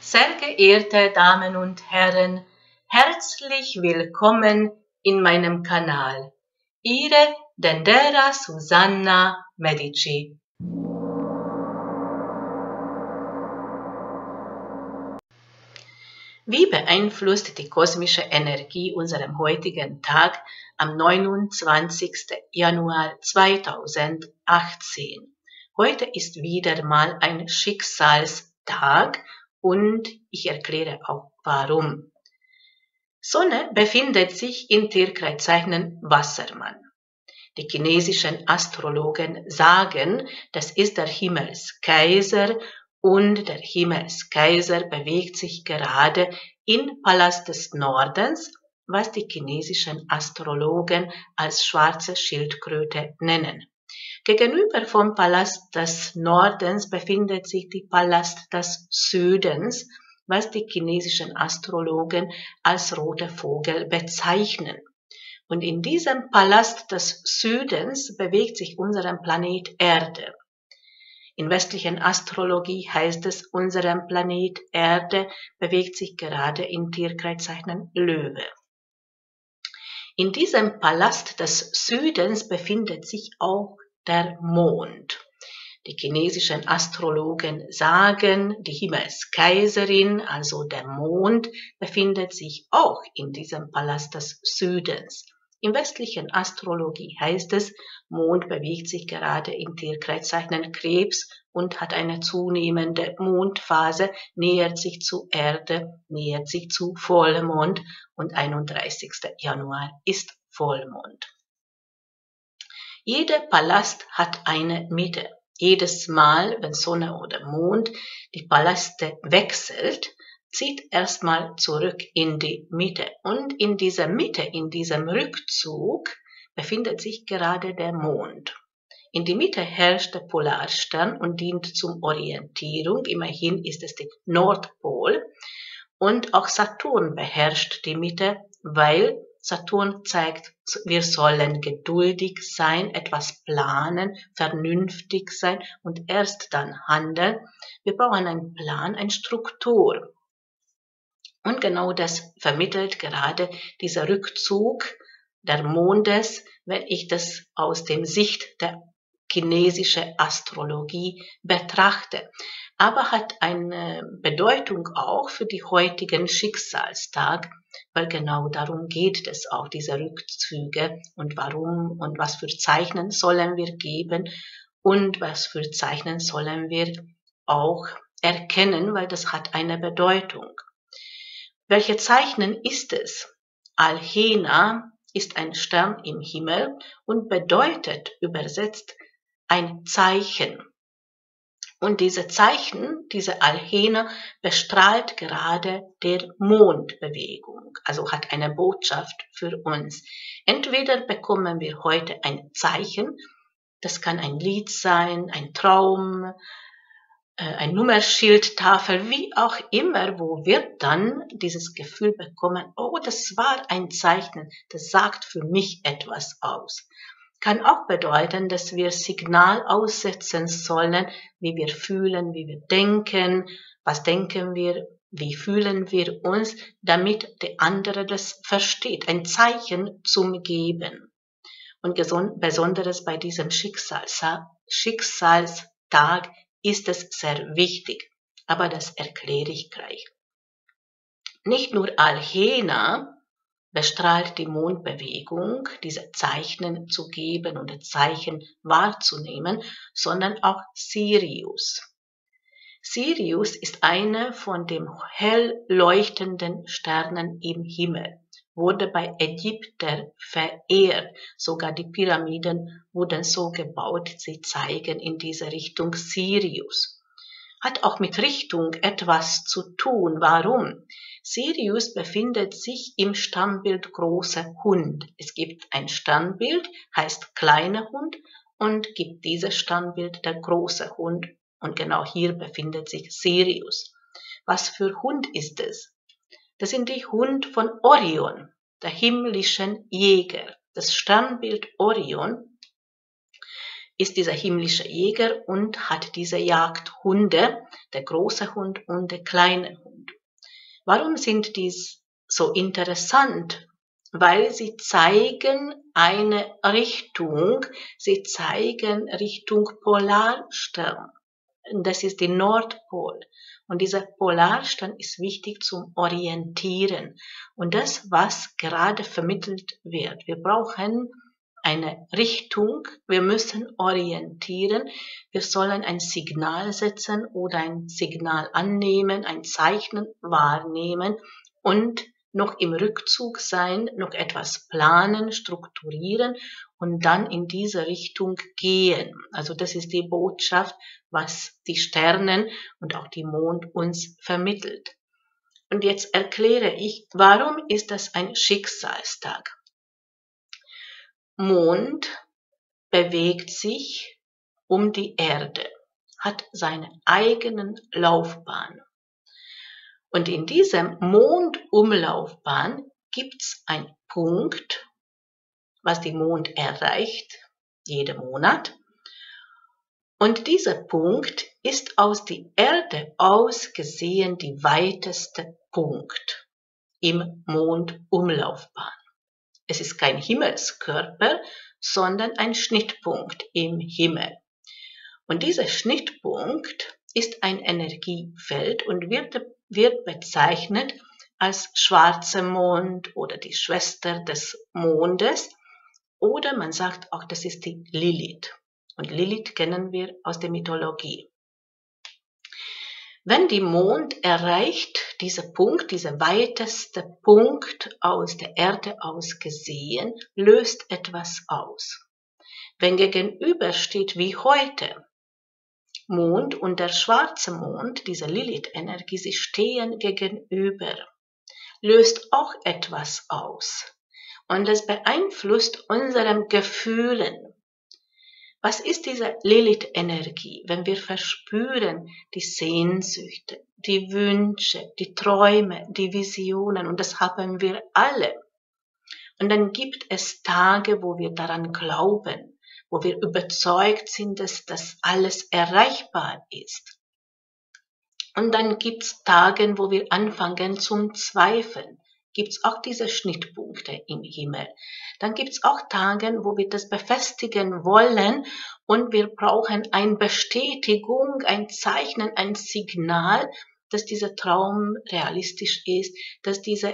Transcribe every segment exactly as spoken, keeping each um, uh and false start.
Sehr geehrte Damen und Herren, herzlich willkommen in meinem Kanal. Ihre Dendera Susanna Medici. Wie beeinflusst die kosmische Energie unseren heutigen Tag am neunundzwanzigsten Januar zweitausendachtzehn? Heute ist wieder mal ein Schicksalstag und ich erkläre auch warum. Sonne befindet sich in Tierkreiszeichen Wassermann. Die chinesischen Astrologen sagen, das ist der Himmelskaiser und der Himmelskaiser bewegt sich gerade im Palast des Nordens, was die chinesischen Astrologen als schwarze Schildkröte nennen. Gegenüber vom Palast des Nordens befindet sich der Palast des Südens, was die chinesischen Astrologen als roter Vogel bezeichnen. Und in diesem Palast des Südens bewegt sich unser Planet Erde. In westlichen Astrologie heißt es, unser Planet Erde bewegt sich gerade im Tierkreiszeichen Löwe. In diesem Palast des Südens befindet sich auch der Mond. Die chinesischen Astrologen sagen, die Himmelskaiserin, also der Mond, befindet sich auch in diesem Palast des Südens. In westlichen Astrologie heißt es, Mond bewegt sich gerade im Tierkreiszeichen Krebs und hat eine zunehmende Mondphase, nähert sich zu Erde, nähert sich zu Vollmond und einunddreißigsten Januar ist Vollmond. Jeder Palast hat eine Mitte. Jedes Mal, wenn Sonne oder Mond die Paläste wechselt, zieht erstmal zurück in die Mitte. Und in dieser Mitte, in diesem Rückzug, befindet sich gerade der Mond. In die Mitte herrscht der Polarstern und dient zur Orientierung. Immerhin ist es der Nordpol. Und auch Saturn beherrscht die Mitte, weil Saturn zeigt, wir sollen geduldig sein, etwas planen, vernünftig sein und erst dann handeln. Wir brauchen einen Plan, eine Struktur. Und genau das vermittelt gerade dieser Rückzug der Mondes, wenn ich das aus dem Sicht der chinesischen Astrologie betrachte. Aber hat eine Bedeutung auch für die heutigen Schicksalstag, weil genau darum geht es auch, diese Rückzüge und warum und was für Zeichen sollen wir geben und was für Zeichen sollen wir auch erkennen, weil das hat eine Bedeutung. Welche Zeichen ist es? Alhena ist ein Stern im Himmel und bedeutet übersetzt ein Zeichen. Und diese Zeichen, diese Alhena, bestrahlt gerade der Mondbewegung, also hat eine Botschaft für uns. Entweder bekommen wir heute ein Zeichen, das kann ein Lied sein, ein Traum, ein Nummerschildtafel, wie auch immer, wo wir dann dieses Gefühl bekommen, oh, das war ein Zeichen, das sagt für mich etwas aus. Kann auch bedeuten, dass wir Signal aussetzen sollen, wie wir fühlen, wie wir denken, was denken wir, wie fühlen wir uns, damit der andere das versteht, ein Zeichen zum Geben. Und besonders bei diesem Schicksals, Schicksalstag ist es sehr wichtig, aber das erkläre ich gleich. Nicht nur Alhena bestrahlt die Mondbewegung, diese Zeichen zu geben und Zeichen wahrzunehmen, sondern auch Sirius. Sirius ist einer von den hell leuchtenden Sternen im Himmel, wurde bei Ägyptern verehrt. Sogar die Pyramiden wurden so gebaut, sie zeigen in diese Richtung Sirius. Hat auch mit Richtung etwas zu tun. Warum? Sirius befindet sich im Sternbild großer Hund. Es gibt ein Sternbild, heißt kleiner Hund, und gibt dieses Sternbild der große Hund. Und genau hier befindet sich Sirius. Was für Hund ist es? Das sind die Hund von Orion, der himmlischen Jäger. Das Sternbild Orion ist dieser himmlische Jäger und hat diese Jagdhunde, der große Hund und der kleine Hund. Warum sind dies so interessant? Weil sie zeigen eine Richtung, sie zeigen Richtung Polarstern. Das ist die Nordpol. Und dieser Polarstern ist wichtig zum Orientieren. Und das, was gerade vermittelt wird. Wir brauchen eine Richtung, wir müssen orientieren, wir sollen ein Signal setzen oder ein Signal annehmen, ein Zeichen wahrnehmen und noch im Rückzug sein, noch etwas planen, strukturieren und dann in diese Richtung gehen. Also das ist die Botschaft, was die Sterne und auch die Mond uns vermittelt. Und jetzt erkläre ich, warum ist das ein Schicksalstag? Mond bewegt sich um die Erde, hat seine eigenen Laufbahn. Und in diesem Mondumlaufbahn gibt's einen Punkt, was die Mond erreicht, jeden Monat. Und dieser Punkt ist aus der Erde aus gesehen die weiteste Punkt im Mondumlaufbahn. Es ist kein Himmelskörper, sondern ein Schnittpunkt im Himmel. Und dieser Schnittpunkt ist ein Energiefeld und wird, wird bezeichnet als schwarzer Mond oder die Schwester des Mondes. Oder man sagt auch, das ist die Lilith. Und Lilith kennen wir aus der Mythologie. Wenn die Mond erreicht, dieser Punkt, dieser weiteste Punkt aus der Erde aus gesehen, löst etwas aus. Wenn gegenüber steht wie heute Mond und der schwarze Mond, diese Lilith-Energie, sie stehen gegenüber, löst auch etwas aus. Und es beeinflusst unsere Gefühlen. Was ist diese Lilith-Energie, wenn wir verspüren die Sehnsüchte, die Wünsche, die Träume, die Visionen, und das haben wir alle. Und dann gibt es Tage, wo wir daran glauben, wo wir überzeugt sind, dass das alles erreichbar ist. Und dann gibt es Tage, wo wir anfangen zum Zweifeln. Gibt es auch diese Schnittpunkte im Himmel. Dann gibt es auch Tage, wo wir das befestigen wollen und wir brauchen eine Bestätigung, ein Zeichen, ein Signal, dass dieser Traum realistisch ist, dass dieser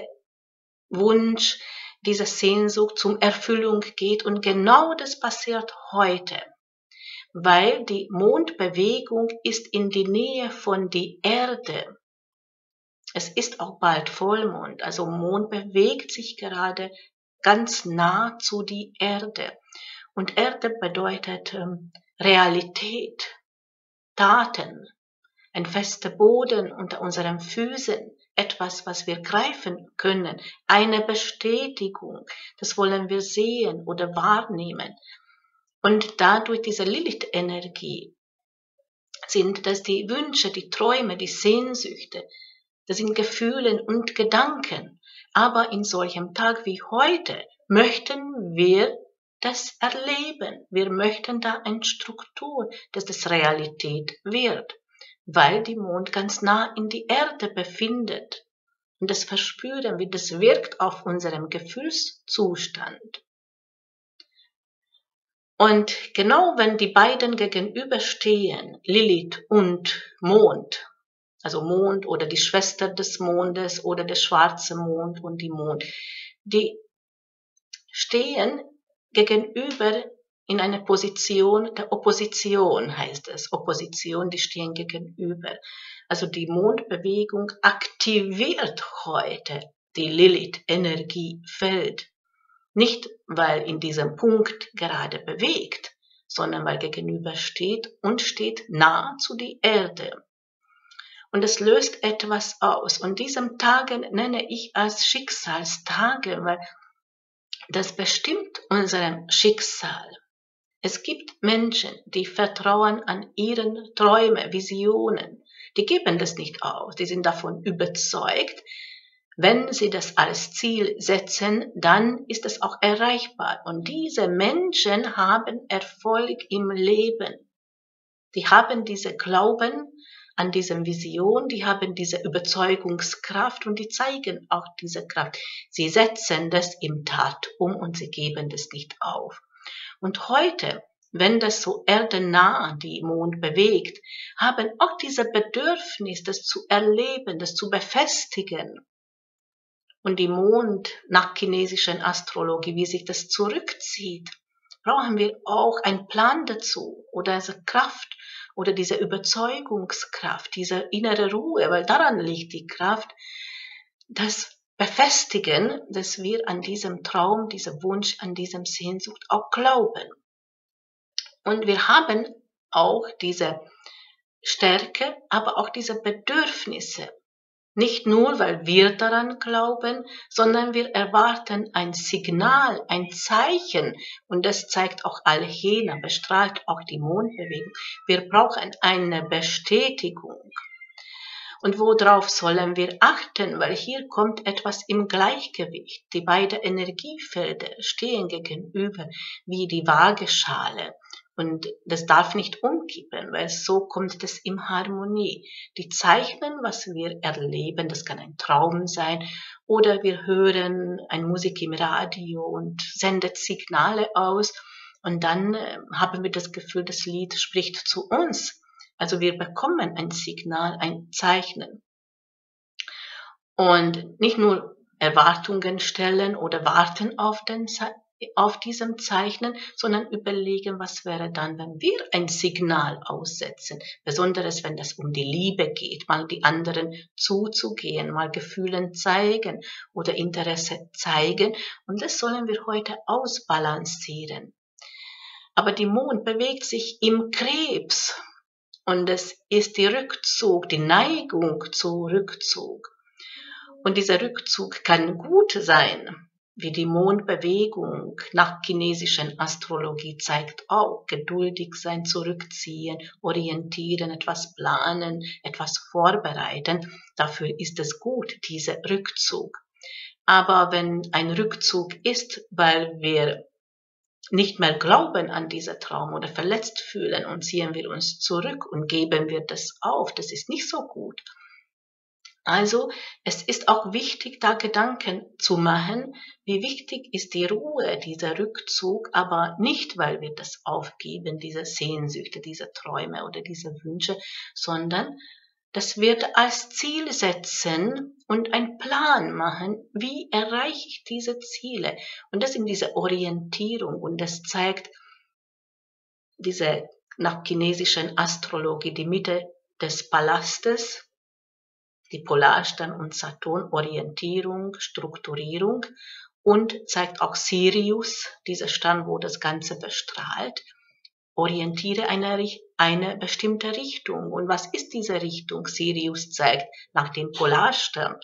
Wunsch, diese Sehnsucht zum Erfüllung geht. Und genau das passiert heute, weil die Mondbewegung ist in die Nähe von der Erde. Es ist auch bald Vollmond, also Mond bewegt sich gerade ganz nah zu der Erde. Und Erde bedeutet ähm, Realität, Taten, ein fester Boden unter unseren Füßen, etwas, was wir greifen können, eine Bestätigung, das wollen wir sehen oder wahrnehmen. Und dadurch diese Lilith-Energie sind das die Wünsche, die Träume, die Sehnsüchte, das sind Gefühle und Gedanken. Aber in solchem Tag wie heute möchten wir das erleben. Wir möchten da eine Struktur, dass das Realität wird, weil die Mond ganz nah in die Erde befindet. Und das verspüren wir, das wirkt auf unserem Gefühlszustand. Und genau wenn die beiden gegenüberstehen, Lilith und Mond, also Mond oder die Schwester des Mondes oder der schwarze Mond und die Mond, die stehen gegenüber in einer Position der Opposition, heißt es. Opposition, die stehen gegenüber. Also die Mondbewegung aktiviert heute die Lilith-Energiefeld. Nicht, weil in diesem Punkt gerade bewegt, sondern weil gegenüber steht und steht nah zu der Erde. Und es löst etwas aus. Und diesen Tagen nenne ich als Schicksalstage, weil das bestimmt unserem Schicksal. Es gibt Menschen, die vertrauen an ihren Träume, Visionen. Die geben das nicht auf. Die sind davon überzeugt, wenn sie das als Ziel setzen, dann ist es auch erreichbar. Und diese Menschen haben Erfolg im Leben. Die haben diese Glauben an diesem Vision, die haben diese Überzeugungskraft und die zeigen auch diese Kraft. Sie setzen das in Tat um und sie geben das nicht auf. Und heute, wenn das so erdennah die Mond bewegt, haben auch diese Bedürfnis, das zu erleben, das zu befestigen. Und die Mond nach chinesischen Astrologie, wie sich das zurückzieht, brauchen wir auch einen Plan dazu oder diese Kraft oder diese Überzeugungskraft, diese innere Ruhe, weil daran liegt die Kraft, das Befestigen, dass wir an diesem Traum, diesem Wunsch, an diesem Sehnsucht auch glauben. Und wir haben auch diese Stärke, aber auch diese Bedürfnisse. Nicht nur, weil wir daran glauben, sondern wir erwarten ein Signal, ein Zeichen. Und das zeigt auch Alhena, bestrahlt auch die Mondbewegung. Wir brauchen eine Bestätigung. Und worauf sollen wir achten? Weil hier kommt etwas im Gleichgewicht. Die beiden Energiefelder stehen gegenüber wie die Waageschale. Und das darf nicht umkippen, weil so kommt es in Harmonie. Die Zeichnen, was wir erleben, das kann ein Traum sein, oder wir hören eine Musik im Radio und sendet Signale aus. Und dann äh, haben wir das Gefühl, das Lied spricht zu uns. Also wir bekommen ein Signal, ein Zeichnen. Und nicht nur Erwartungen stellen oder warten auf, den, auf diesem Zeichnen, sondern überlegen, was wäre dann, wenn wir ein Signal aussetzen. Besonders wenn es um die Liebe geht, mal die anderen zuzugehen, mal Gefühlen zeigen oder Interesse zeigen. Und das sollen wir heute ausbalancieren. Aber die Mond bewegt sich im Krebs. Und es ist die Rückzug, die Neigung zu Rückzug. Und dieser Rückzug kann gut sein, wie die Mondbewegung nach chinesischen Astrologie zeigt auch. Geduldig sein, zurückziehen, orientieren, etwas planen, etwas vorbereiten. Dafür ist es gut, dieser Rückzug. Aber wenn ein Rückzug ist, weil wir nicht mehr glauben an diesen Traum oder verletzt fühlen und ziehen wir uns zurück und geben wir das auf. Das ist nicht so gut. Also es ist auch wichtig, da Gedanken zu machen, wie wichtig ist die Ruhe, dieser Rückzug, aber nicht, weil wir das aufgeben, diese Sehnsüchte, diese Träume oder diese Wünsche, sondern das wird als Ziel setzen und einen Plan machen, wie erreiche ich diese Ziele. Und das in diese Orientierung und das zeigt diese nach chinesischen Astrologie die Mitte des Palastes, die Polarstern und Saturn, Orientierung, Strukturierung und zeigt auch Sirius, dieser Stern, wo das Ganze bestrahlt. Orientiere eine, eine bestimmte Richtung. Und was ist diese Richtung? Sirius zeigt nach dem Polarstern.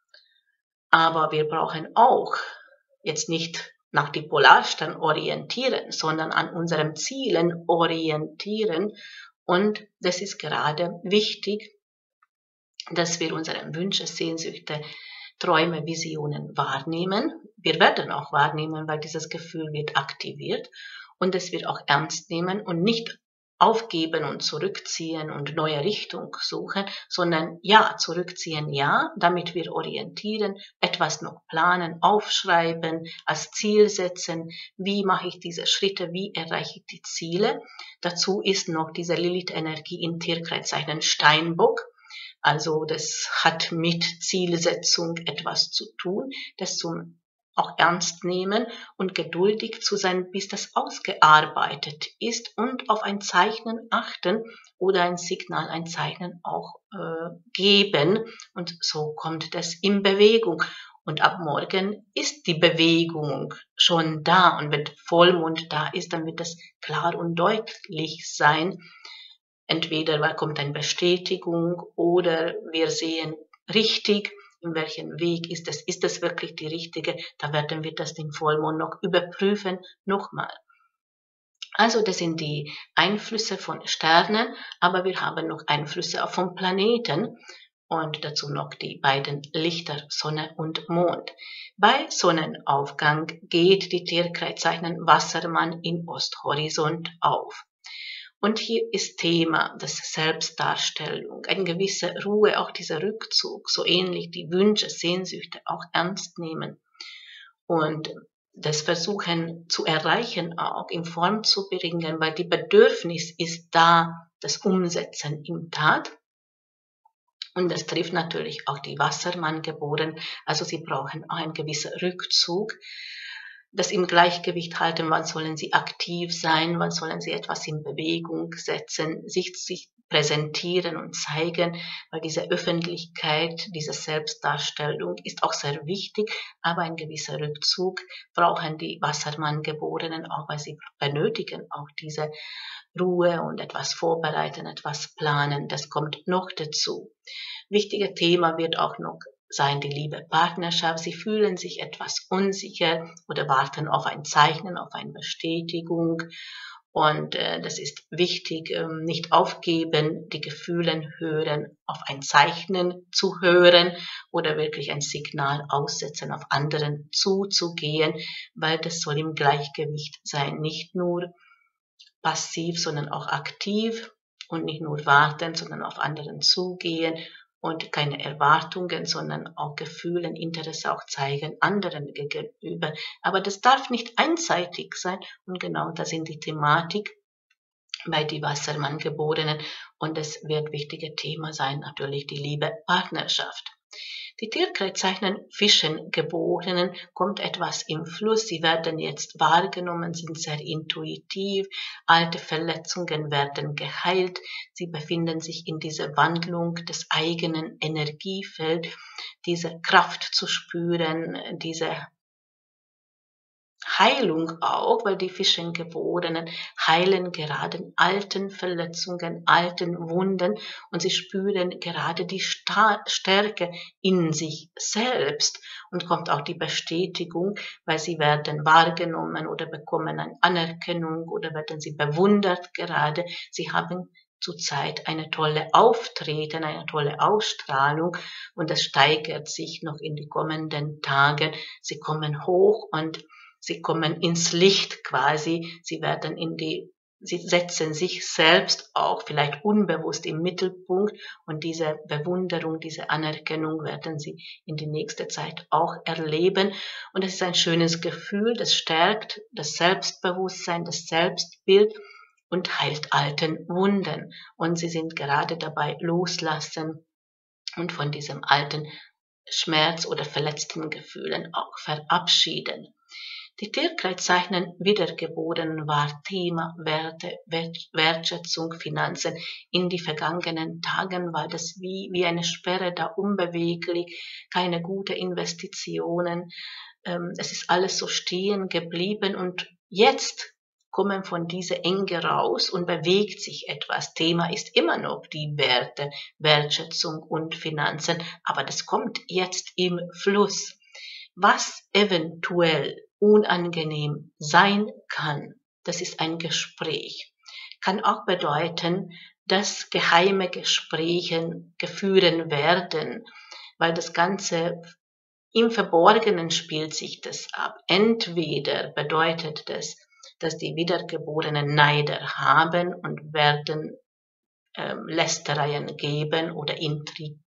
Aber wir brauchen auch jetzt nicht nach dem Polarstern orientieren, sondern an unseren Zielen orientieren. Und das ist gerade wichtig, dass wir unsere Wünsche, Sehnsüchte, Träume, Visionen wahrnehmen. Wir werden auch wahrnehmen, weil dieses Gefühl wird aktiviert. Und dass wir auch ernst nehmen und nicht aufgeben und zurückziehen und neue Richtung suchen, sondern ja, zurückziehen, ja, damit wir orientieren, etwas noch planen, aufschreiben, als Ziel setzen, wie mache ich diese Schritte, wie erreiche ich die Ziele. Dazu ist noch diese Lilith-Energie in Tierkreiszeichen Steinbock. Also das hat mit Zielsetzung etwas zu tun, das zum auch ernst nehmen und geduldig zu sein, bis das ausgearbeitet ist und auf ein Zeichnen achten oder ein Signal, ein Zeichnen auch äh, geben. Und so kommt das in Bewegung. Und ab morgen ist die Bewegung schon da. Und wenn Vollmond da ist, dann wird das klar und deutlich sein. Entweder kommt eine Bestätigung oder wir sehen richtig, in welchem Weg ist es, ist es wirklich die richtige, da werden wir das den Vollmond noch überprüfen, nochmal. Also das sind die Einflüsse von Sternen, aber wir haben noch Einflüsse auch von Planeten und dazu noch die beiden Lichter, Sonne und Mond. Bei Sonnenaufgang geht die Tierkreiszeichen Wassermann in Osthorizont auf. Und hier ist Thema das Selbstdarstellung, eine gewisse Ruhe, auch dieser Rückzug, so ähnlich die Wünsche, Sehnsüchte auch ernst nehmen und das Versuchen zu erreichen, auch in Form zu bringen, weil die Bedürfnis ist da, das Umsetzen in Tat. Und das trifft natürlich auch die Wassermann-Geborenen, also sie brauchen auch einen gewissen Rückzug, das im Gleichgewicht halten, wann sollen sie aktiv sein, wann sollen sie etwas in Bewegung setzen, sich, sich präsentieren und zeigen, weil diese Öffentlichkeit, diese Selbstdarstellung ist auch sehr wichtig, aber ein gewisser Rückzug brauchen die Wassermann-Geborenen auch, weil sie benötigen auch diese Ruhe und etwas vorbereiten, etwas planen, das kommt noch dazu. Wichtiges Thema wird auch noch sein die liebe Partnerschaft. Sie fühlen sich etwas unsicher oder warten auf ein Zeichen, auf eine Bestätigung. Und äh, das ist wichtig, ähm, nicht aufgeben, die Gefühle hören, auf ein Zeichen zu hören oder wirklich ein Signal aussetzen, auf anderen zuzugehen, weil das soll im Gleichgewicht sein, nicht nur passiv, sondern auch aktiv und nicht nur warten, sondern auf anderen zugehen und keine Erwartungen, sondern auch Gefühle, Interesse auch zeigen anderen gegenüber. Aber das darf nicht einseitig sein und genau das sind die Thematik bei die Wassermann-Geborenen und es wird wichtige Thema sein, natürlich die liebe Partnerschaft. Die Tierkreiszeichen Fischen-Geborenen kommt etwas im Fluss, sie werden jetzt wahrgenommen, sind sehr intuitiv, alte Verletzungen werden geheilt, sie befinden sich in dieser Wandlung des eigenen Energiefelds, diese Kraft zu spüren, diese Heilung auch, weil die Fischengeborenen heilen gerade alten Verletzungen, alten Wunden und sie spüren gerade die Stärke in sich selbst und kommt auch die Bestätigung, weil sie werden wahrgenommen oder bekommen eine Anerkennung oder werden sie bewundert gerade. Sie haben zurzeit eine tolle Auftreten, eine tolle Ausstrahlung und das steigert sich noch in die kommenden Tage. Sie kommen hoch und sie kommen ins Licht quasi, sie werden in die, sie setzen sich selbst auch vielleicht unbewusst im Mittelpunkt und diese Bewunderung, diese Anerkennung werden sie in die nächste Zeit auch erleben. Und es ist ein schönes Gefühl, das stärkt das Selbstbewusstsein, das Selbstbild und heilt alten Wunden. Und sie sind gerade dabei loslassen und von diesem alten Schmerz oder verletzten Gefühlen auch verabschieden. Die Tierkreiszeichen Wiedergeborenen war Thema Werte, Wertschätzung, Finanzen. In die vergangenen Tagen war das wie, wie eine Sperre da unbeweglich, keine gute Investitionen. Ähm, es ist alles so stehen geblieben und jetzt kommen von dieser Enge raus und bewegt sich etwas. Thema ist immer noch die Werte, Wertschätzung und Finanzen, aber das kommt jetzt im Fluss. Was eventuell unangenehm sein kann, das ist ein Gespräch. Kann auch bedeuten, dass geheime Gespräche geführt werden, weil das Ganze im Verborgenen spielt sich das ab. Entweder bedeutet das, dass die Wiedergeborenen Neider haben und werden ähm, Lästereien geben oder Intrigen.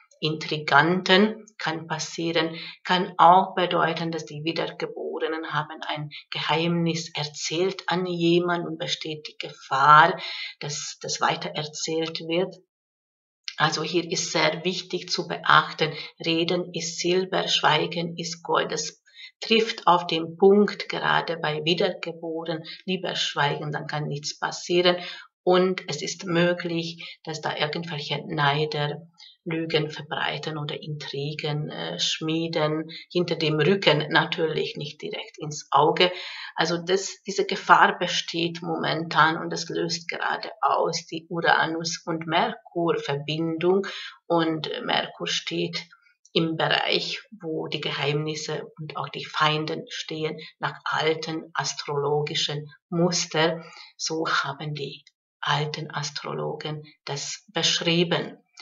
Intriganten kann passieren, kann auch bedeuten, dass die Wiedergeborenen haben ein Geheimnis erzählt an jemanden und besteht die Gefahr, dass das weitererzählt wird. Also hier ist sehr wichtig zu beachten, Reden ist Silber, Schweigen ist Gold. Das trifft auf den Punkt, gerade bei Wiedergeboren, lieber schweigen, dann kann nichts passieren. Und es ist möglich, dass da irgendwelche Neider Lügen verbreiten oder Intrigen äh, schmieden, hinter dem Rücken natürlich nicht direkt ins Auge. Also das, diese Gefahr besteht momentan und das löst gerade aus die Uranus- und Merkur-Verbindung und Merkur steht im Bereich, wo die Geheimnisse und auch die Feinden stehen, nach alten astrologischen Muster. So haben die alten Astrologen das beschrieben.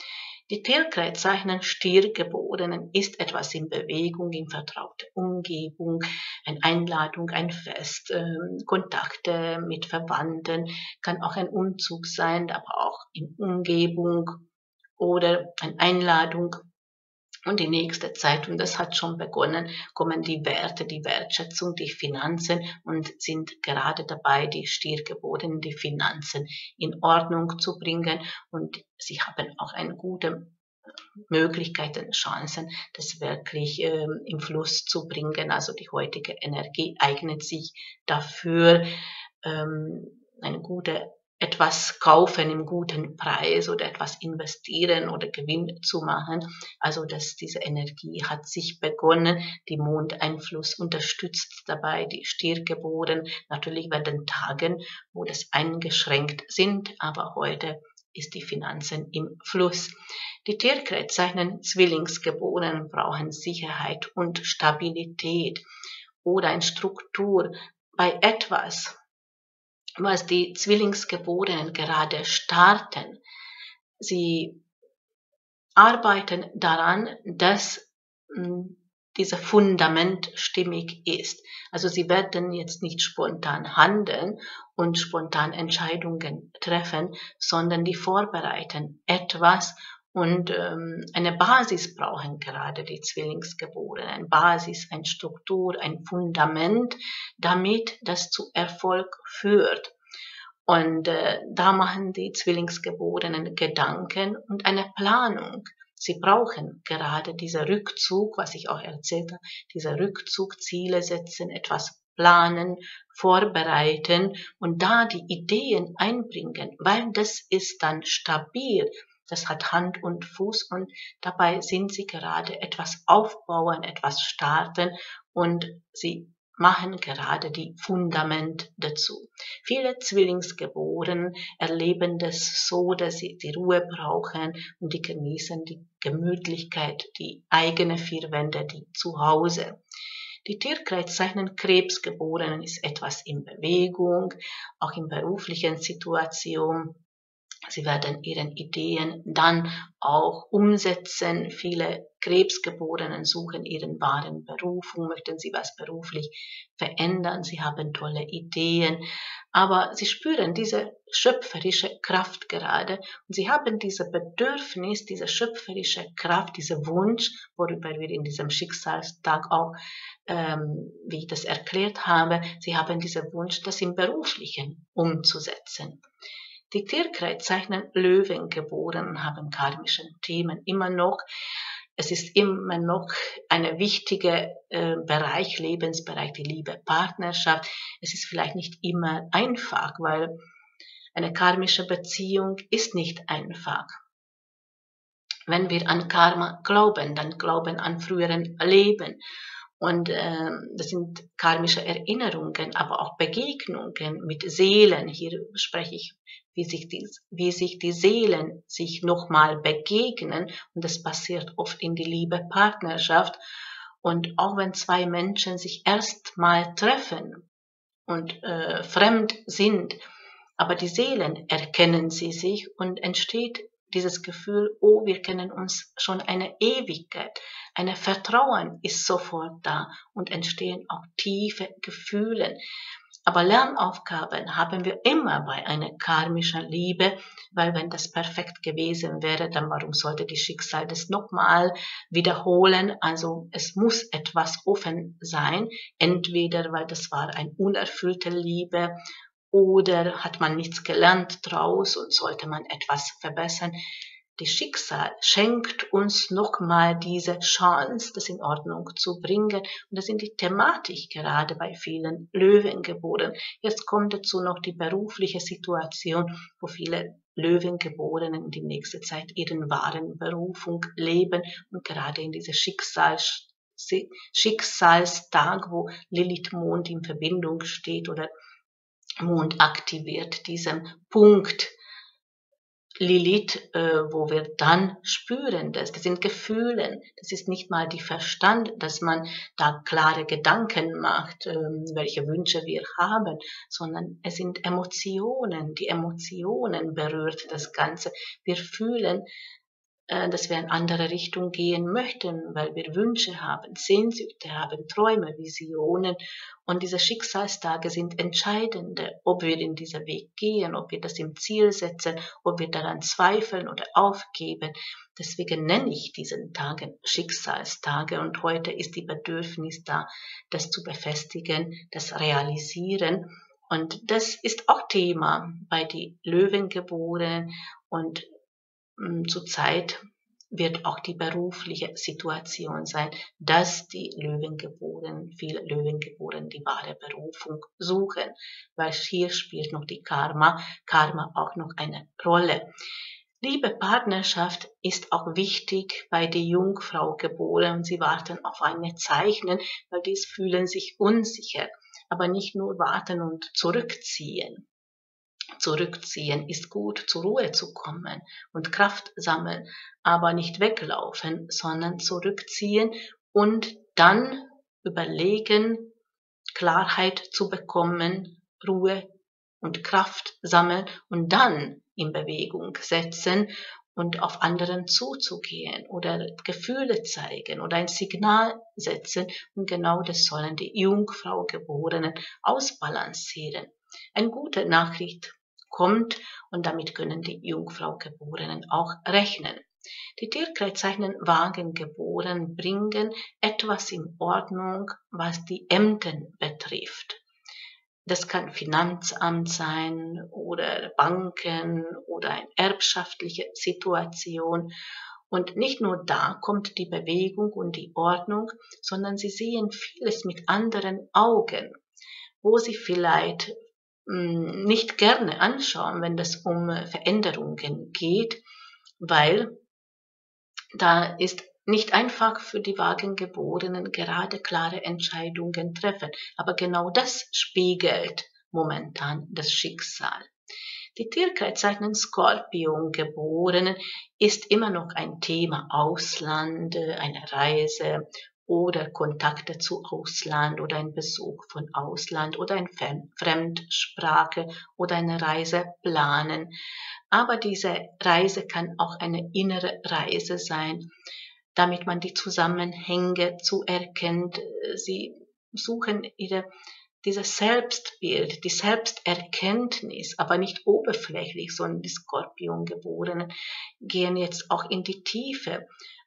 Die Tierkreiszeichen Stiergeborenen ist etwas in Bewegung, in vertraute Umgebung, eine Einladung, ein Fest, ähm, Kontakte mit Verwandten, kann auch ein Umzug sein, aber auch in Umgebung oder eine Einladung. Und die nächste Zeit, und das hat schon begonnen, kommen die Werte, die Wertschätzung, die Finanzen und sind gerade dabei, die Stiergeborenen, die Finanzen in Ordnung zu bringen. Und sie haben auch eine gute Möglichkeiten, Chancen, das wirklich ähm, im Fluss zu bringen. Also die heutige Energie eignet sich dafür, ähm, eine gute etwas kaufen im guten Preis oder etwas investieren oder Gewinn zu machen. Also dass diese Energie hat sich begonnen. Die Mondeinfluss unterstützt dabei die Stiergeborenen. Natürlich werden Tagen, wo das eingeschränkt sind, aber heute ist die Finanzen im Fluss. Die Tierkreiszeichen Zwillingsgeborenen brauchen Sicherheit und Stabilität oder eine Struktur bei etwas, was die Zwillingsgeborenen gerade starten. Sie arbeiten daran, dass mh, dieser Fundament stimmig ist. Also sie werden jetzt nicht spontan handeln und spontan Entscheidungen treffen, sondern die vorbereiten etwas und ähm, eine Basis brauchen gerade die Zwillingsgeborenen. Eine Basis, eine Struktur, ein Fundament, damit das zu Erfolg führt. Und äh, da machen die Zwillingsgeborenen Gedanken und eine Planung. Sie brauchen gerade diesen Rückzug, was ich auch erzählt habe, dieser Rückzug, Ziele setzen, etwas planen, vorbereiten und da die Ideen einbringen, weil das ist dann stabil. Das hat Hand und Fuß und dabei sind sie gerade etwas aufbauen, etwas starten und sie machen gerade die Fundament dazu. Viele Zwillingsgeborenen erleben das so, dass sie die Ruhe brauchen und die genießen die Gemütlichkeit, die eigene vier Wände, die Zuhause. Die Tierkreiszeichen Krebsgeborenen ist etwas in Bewegung, auch in beruflichen Situationen. Sie werden ihren Ideen dann auch umsetzen. Viele Krebsgeborenen suchen ihren wahren Berufung, möchten sie was beruflich verändern. Sie haben tolle Ideen, aber sie spüren diese schöpferische Kraft gerade und sie haben dieses Bedürfnis, diese schöpferische Kraft, diesen Wunsch, worüber wir in diesem Schicksalstag auch, ähm, wie ich das erklärt habe, sie haben diesen Wunsch, das im Beruflichen umzusetzen. Die Tierkreiszeichen Löwengeborenen haben karmische Themen immer noch. Es ist immer noch ein wichtiger äh, Bereich, Lebensbereich, die Liebe, Partnerschaft. Es ist vielleicht nicht immer einfach, weil eine karmische Beziehung ist nicht einfach. Wenn wir an Karma glauben, dann glauben an früheren Leben. Und äh, das sind karmische Erinnerungen, aber auch Begegnungen mit Seelen. Hier spreche ich, wie sich die, wie sich die Seelen sich nochmal begegnen. Und das passiert oft in die Liebe, Partnerschaft. Und auch wenn zwei Menschen sich erstmal treffen und äh, fremd sind, aber die Seelen erkennen sie sich und entsteht dieses Gefühl, oh, wir kennen uns schon eine Ewigkeit. Ein Vertrauen ist sofort da und entstehen auch tiefe Gefühle. Aber Lernaufgaben haben wir immer bei einer karmischen Liebe, weil wenn das perfekt gewesen wäre, dann warum sollte die Schicksal das nochmal wiederholen? Also es muss etwas offen sein, entweder weil das war eine unerfüllte Liebe, oder hat man nichts gelernt draus und sollte man etwas verbessern? Die Schicksal schenkt uns nochmal diese Chance, das in Ordnung zu bringen. Und das sind die Thematik gerade bei vielen Löwengeborenen. Jetzt kommt dazu noch die berufliche Situation, wo viele Löwengeborenen die nächste Zeit ihren wahren Berufung leben und gerade in diese Schicksals, Schicksalstag, wo Lilith Mond in Verbindung steht oder Mond aktiviert diesen Punkt Lilith, äh, wo wir dann spüren, dass das sind Gefühle, das ist nicht mal die Verstand, dass man da klare Gedanken macht, ähm, welche Wünsche wir haben, sondern es sind Emotionen, die Emotionen berührt das Ganze. Wir fühlen äh, dass wir in andere Richtung gehen möchten, weil wir Wünsche haben, Sehnsüchte haben, Träume, Visionen. Und diese Schicksalstage sind entscheidende, ob wir in diesen Weg gehen, ob wir das im Ziel setzen, ob wir daran zweifeln oder aufgeben. Deswegen nenne ich diesen Tagen Schicksalstage, und heute ist die Bedürfnis da, das zu befestigen, das realisieren. Und das ist auch Thema bei den Löwengeborenen, und mh, zurzeit wird auch die berufliche Situation sein, dass die Löwengeborenen, viele Löwengeborenen die wahre Berufung suchen, weil hier spielt noch die Karma, Karma auch noch eine Rolle. Liebe Partnerschaft ist auch wichtig bei der Jungfrau geboren. Sie warten auf ein Zeichen, weil die fühlen sich unsicher, aber nicht nur warten und zurückziehen. Zurückziehen ist gut, zur Ruhe zu kommen und Kraft sammeln, aber nicht weglaufen, sondern zurückziehen und dann überlegen, Klarheit zu bekommen, Ruhe und Kraft sammeln und dann in Bewegung setzen und auf anderen zuzugehen oder Gefühle zeigen oder ein Signal setzen. Und genau das sollen die Jungfrau-Geborenen ausbalancieren. Eine gute Nachricht kommt, und damit können die Jungfrau-Geborenen auch rechnen. Die Tierkreiszeichen Wagengeborenen bringen etwas in Ordnung, was die Ämter betrifft. Das kann Finanzamt sein oder Banken oder eine erbschaftliche Situation. Und nicht nur da kommt die Bewegung und die Ordnung, sondern sie sehen vieles mit anderen Augen, wo sie vielleicht mh, nicht gerne anschauen, wenn es um Veränderungen geht, weil da ist nicht einfach für die Wagengeborenen gerade klare Entscheidungen treffen, aber genau das spiegelt momentan das Schicksal. Die Tierkreiszeichen Skorpion-Geborenen ist immer noch ein Thema Ausland, eine Reise oder Kontakte zu Ausland oder ein Besuch von Ausland oder eine Fremdsprache oder eine Reise planen. Aber diese Reise kann auch eine innere Reise sein, damit man die Zusammenhänge zu erkennt. Sie suchen ihre, dieses Selbstbild, die Selbsterkenntnis, aber nicht oberflächlich, sondern die Skorpiongeborenen gehen jetzt auch in die Tiefe.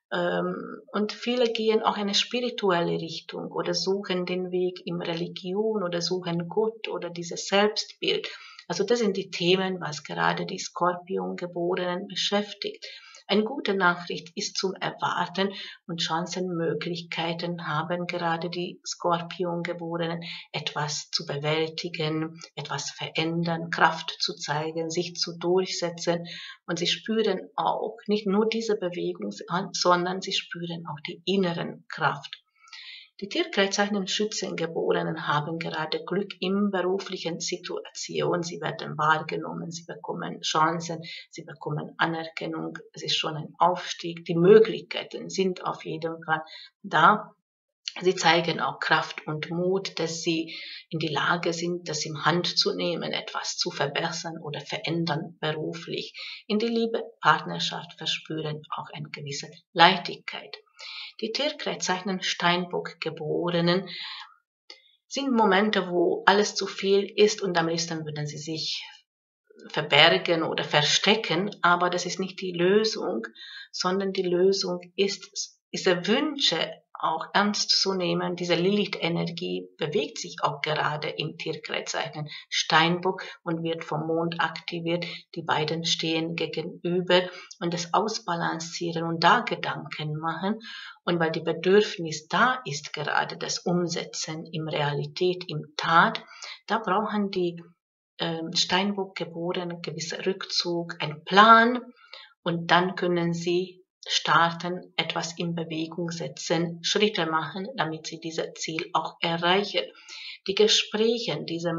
Und viele gehen auch in eine spirituelle Richtung oder suchen den Weg in Religion oder suchen Gott oder dieses Selbstbild. Also das sind die Themen, was gerade die Skorpiongeborenen beschäftigt. Eine gute Nachricht ist zum Erwarten, und Chancenmöglichkeiten haben gerade die Skorpiongeborenen, etwas zu bewältigen, etwas verändern, Kraft zu zeigen, sich zu durchsetzen. Und sie spüren auch nicht nur diese Bewegung, sondern sie spüren auch die inneren Kraft. Die Tierkreiszeichen Schützengeborenen haben gerade Glück in beruflichen Situationen. Sie werden wahrgenommen, sie bekommen Chancen, sie bekommen Anerkennung. Es ist schon ein Aufstieg. Die Möglichkeiten sind auf jeden Fall da. Sie zeigen auch Kraft und Mut, dass sie in die Lage sind, das in Hand zu nehmen, etwas zu verbessern oder verändern beruflich. In die Liebe, Partnerschaft verspüren auch eine gewisse Leichtigkeit. Die Tierkreiszeichen Steinbock-Geborenen sind Momente, wo alles zu viel ist, und am liebsten würden sie sich verbergen oder verstecken, aber das ist nicht die Lösung, sondern die Lösung ist, diese Wünsche auch ernst zu nehmen. Diese Lilith-Energie bewegt sich auch gerade im Tierkreiszeichen Steinbock und wird vom Mond aktiviert. Die beiden stehen gegenüber, und das Ausbalancieren und da Gedanken machen. Und weil die Bedürfnis da ist, gerade das Umsetzen in Realität, im Tat, da brauchen die ähm, Steinbock-Geborenen gewisser Rückzug, einen Plan, und dann können sie starten, etwas in Bewegung setzen, Schritte machen, damit sie dieses Ziel auch erreichen. Die Gespräche, diese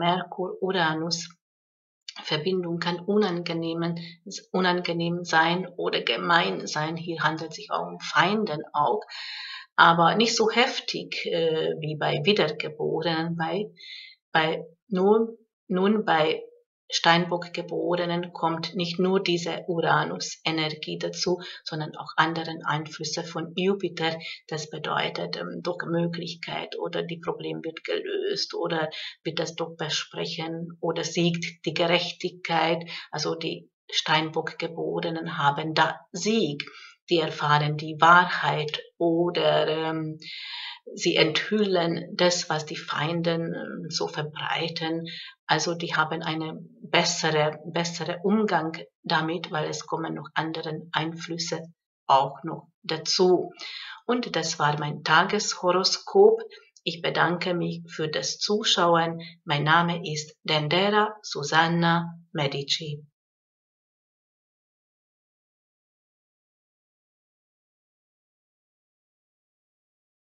Merkur-Uranus-Verbindung kann unangenehm, unangenehm sein oder gemein sein. Hier handelt es sich auch um Feinden auch, aber nicht so heftig äh, wie bei Wiedergeborenen, bei, bei nur, nun bei Steinbock-Geborenen kommt nicht nur diese Uranus-Energie dazu, sondern auch anderen Einflüsse von Jupiter. Das bedeutet ähm, durch Möglichkeit oder die Problem wird gelöst oder wird das doch besprechen oder siegt die Gerechtigkeit. Also die Steinbock-Geborenen haben da Sieg. Die erfahren die Wahrheit oder ähm, sie enthüllen das, was die Feinden ähm, so verbreiten. Also die haben einen bessere, bessere Umgang damit, weil es kommen noch andere Einflüsse auch noch dazu. Und das war mein Tageshoroskop. Ich bedanke mich für das Zuschauen. Mein Name ist Dendera Susanna Medici.